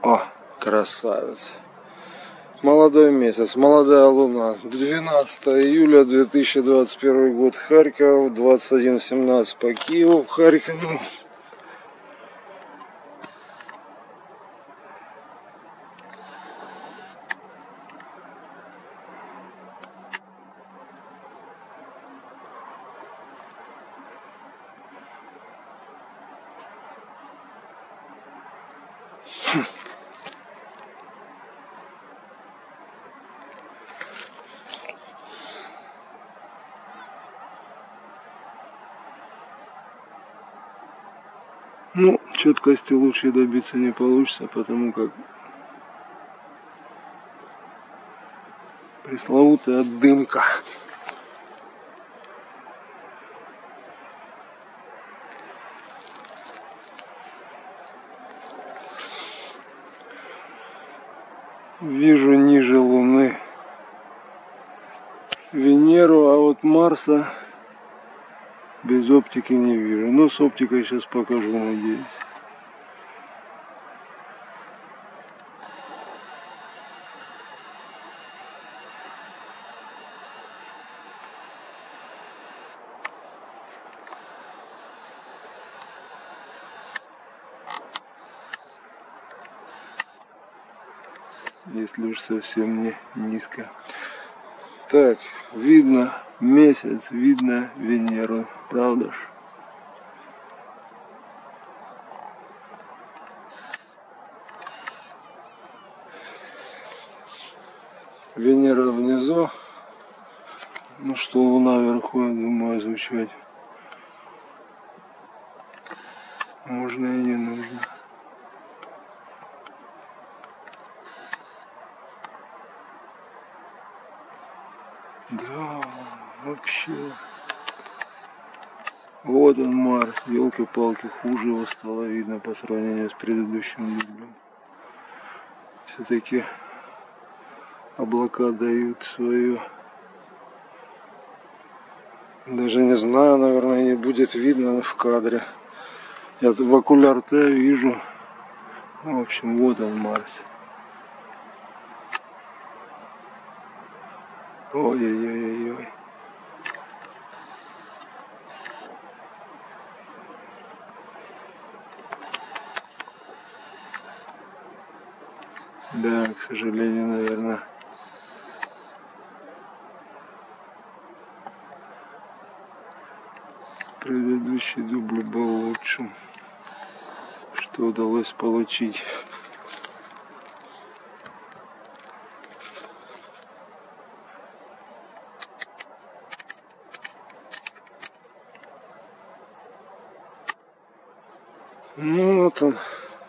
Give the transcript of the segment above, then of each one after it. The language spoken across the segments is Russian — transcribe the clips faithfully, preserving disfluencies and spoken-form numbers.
О, красавец. Молодой месяц, молодая луна. двенадцатое июля две тысячи двадцать первый год. Харьков, двадцать один семнадцать по Киеву, Харькову. Ну, четкости лучше добиться не получится, потому как пресловутая дымка. Вижу ниже Луны Венеру, а вот Марса без оптики не вижу. Но с оптикой сейчас покажу, надеюсь. Если уж совсем не низко. Так, видно месяц, видно Венеру, правда ж? Венера внизу, ну что Луна вверху, я думаю, изучать можно и не нужно. Да, вообще. Вот он Марс, елки-палки, хуже его стало видно по сравнению с предыдущим дублем. Все-таки облака дают свое. Даже не знаю, наверное, не будет видно в кадре. Я в окуляр-то вижу. В общем, вот он Марс. Ой-ой-ой-ой. Да, к сожалению, наверное, предыдущий дубль был лучшим, что удалось получить. Ну вот он,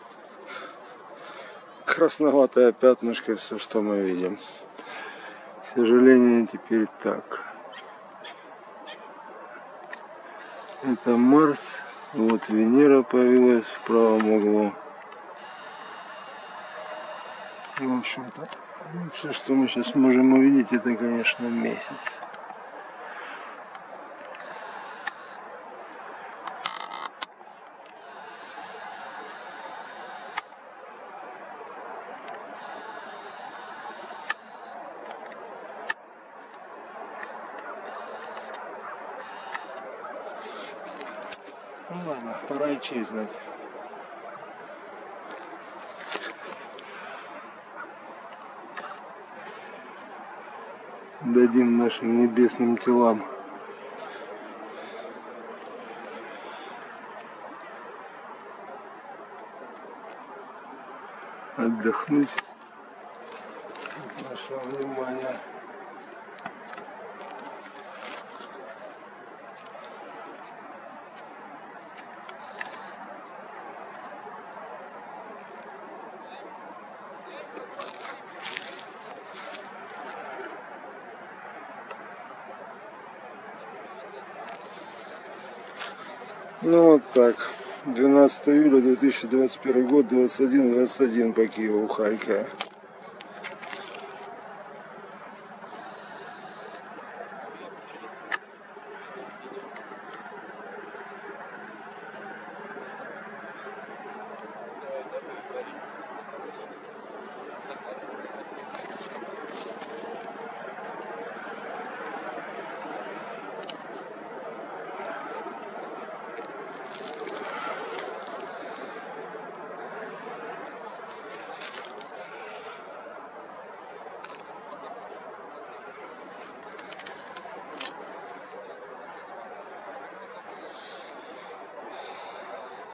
красноватое пятнышко, все, что мы видим. К сожалению, теперь так. Это Марс, вот Венера появилась в правом углу. В общем-то, все, что мы сейчас можем увидеть, это, конечно, месяц. Ну ладно, пора и честь знать. Дадим нашим небесным телам отдохнуть от нашего внимания. Ну вот так. двенадцатое июля две тысячи двадцать первый год, двадцать один двадцать один по Киеву, Харькова.